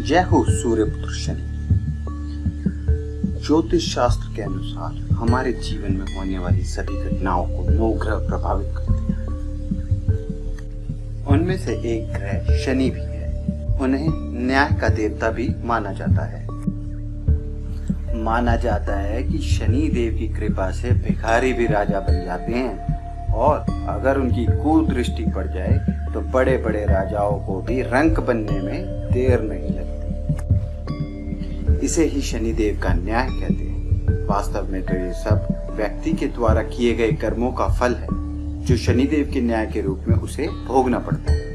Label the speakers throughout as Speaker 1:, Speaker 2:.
Speaker 1: जय हो सूर्यपुत्र शनि। ज्योतिष शास्त्र के अनुसार हमारे जीवन में होने वाली सभी घटनाओं को 9 ग्रह प्रभावित करते हैं। उनमें से एक ग्रह शनि भी है। उन्हें न्याय का देवता भी माना जाता है। माना जाता है कि शनि देव की कृपा से भिखारी भी राजा बन जाते हैं, और अगर उनकी कुदृष्टि पड़ जाए तो बड़े बड़े राजाओं को भी रंक बनने में देर नहीं लगती। इसे ही शनि देव का न्याय कहते हैं। वास्तव में तो ये सब व्यक्ति के द्वारा किए गए कर्मों का फल है, जो शनि देव के न्याय के रूप में उसे भोगना पड़ता है।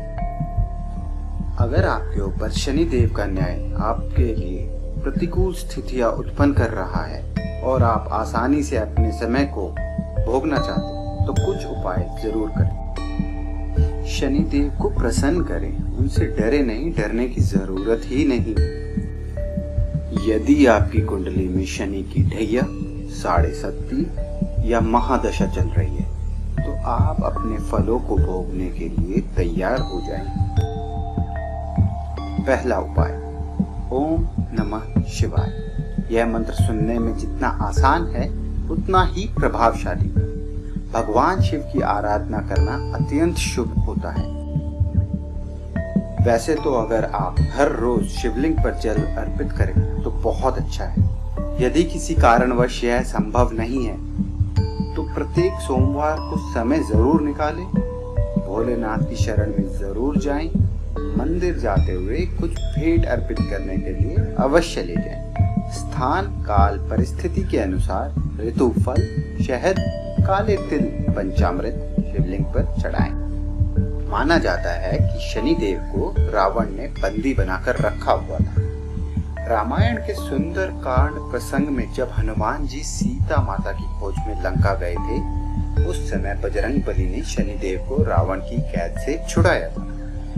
Speaker 1: अगर आपके ऊपर शनि देव का न्याय आपके लिए प्रतिकूल स्थितियां उत्पन्न कर रहा है और आप आसानी से अपने समय को भोगना चाहते हैं, तो कुछ उपाय जरूर करें। शनि देव को प्रसन्न करें, उनसे डरे नहीं, डरने की जरूरत ही नहीं। यदि आपकी कुंडली में शनि की ढैया, साढ़े सत्ती या महादशा चल रही है, तो आप अपने फलों को भोगने के लिए तैयार हो जाएं। पहला उपाय, ओम नमः शिवाय। यह मंत्र सुनने में जितना आसान है उतना ही प्रभावशाली है। भगवान शिव की आराधना करना अत्यंत शुभ होता है। वैसे तो अगर आप हर रोज शिवलिंग पर जल अर्पित करें तो बहुत अच्छा है। यदि किसी कारणवश यह संभव नहीं है तो प्रत्येक सोमवार को समय जरूर निकालें, भोलेनाथ की शरण में जरूर जाएं, मंदिर जाते हुए कुछ भेंट अर्पित करने के लिए अवश्य ले जाएं। स्थान, काल, परिस्थिति के अनुसार ऋतु फल, शहद, काले तिल, पंचामृत शिवलिंग पर चढ़ाएं। माना जाता है कि शनि देव को रावण ने बंदी बनाकर रखा हुआ था। रामायण के सुंदर कांड प्रसंग में जब हनुमान जी सीता माता की खोज में लंका गए थे, उस समय बजरंग बली ने शनि देव को रावण की कैद से छुड़ाया था,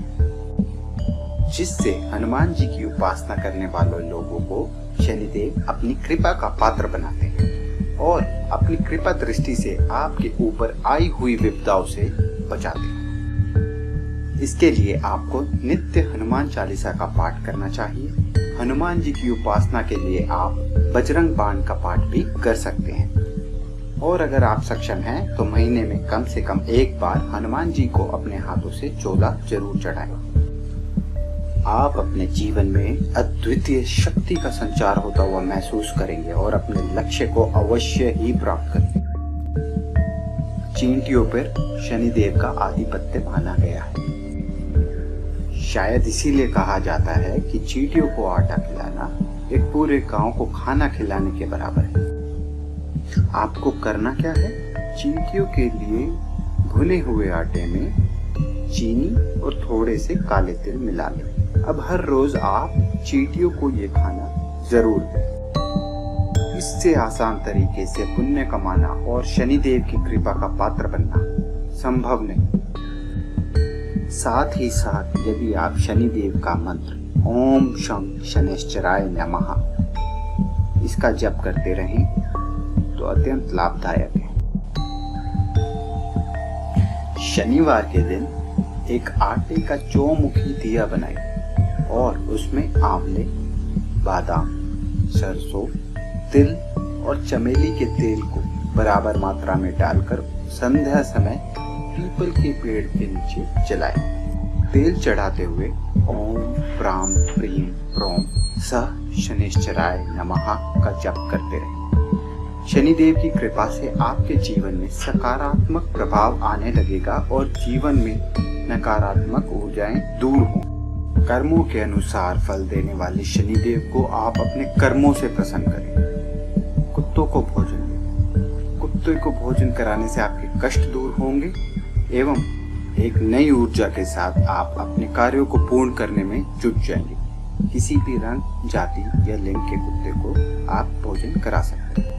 Speaker 1: जिससे हनुमान जी की उपासना करने वाले लोगों को शनिदेव अपनी कृपा का पात्र बनाते हैं और अपनी कृपा दृष्टि से आपके ऊपर आई हुई विपदाओं से बचाते हैं। इसके लिए आपको नित्य हनुमान चालीसा का पाठ करना चाहिए। हनुमान जी की उपासना के लिए आप बजरंग बाण का पाठ भी कर सकते हैं। और अगर आप सक्षम हैं तो महीने में कम से कम एक बार हनुमान जी को अपने हाथों से चोला जरूर चढ़ाएं। आप अपने जीवन में अद्वितीय शक्ति का संचार होता हुआ महसूस करेंगे और अपने लक्ष्य को अवश्य ही प्राप्त करेंगे। चींटियों पर शनिदेव का आधिपत्य माना गया है। शायद इसीलिए कहा जाता है कि चींटियों को आटा खिलाना एक पूरे गांव को खाना खिलाने के बराबर है। आपको करना क्या है? चींटियों के लिए भुने हुए आटे में चीनी और थोड़े से काले तिल मिला लें। अब हर रोज आप चींटियों को ये खाना जरूर दें। इससे आसान तरीके से पुण्य कमाना और शनिदेव की कृपा का पात्र बनना संभव नहीं। साथ ही साथ यदि आप शनिदेव का मंत्र ओम शं शनैश्चराय नमः इसका जप करते रहें तो अत्यंत लाभदायक है। शनिवार के दिन एक आटे का चौमुखी दिया बनाएं और उसमें आंवले, बादाम, सरसों, तिल और चमेली के तेल को बराबर मात्रा में डालकर संध्या समय पीपल के पेड़ के नीचे जलाएं। तेल चढ़ाते हुए ओम प्राम प्रीम प्रोम सह शनैश्चराय नमः का जप करते रहें। शनिदेव की कृपा से आपके जीवन में सकारात्मक प्रभाव आने लगेगा और जीवन में नकारात्मक ऊर्जाएं दूर हों। कर्मों के अनुसार फल देने वाले शनिदेव को आप अपने कर्मों से प्रसन्न करें। कुत्तों को भोजन दें। कुत्ते को भोजन कराने से आपके कष्ट दूर होंगे एवं एक नई ऊर्जा के साथ आप अपने कार्यों को पूर्ण करने में जुट जाएंगे। किसी भी रंग, जाति या लिंग के कुत्ते को आप भोजन करा सकते हैं।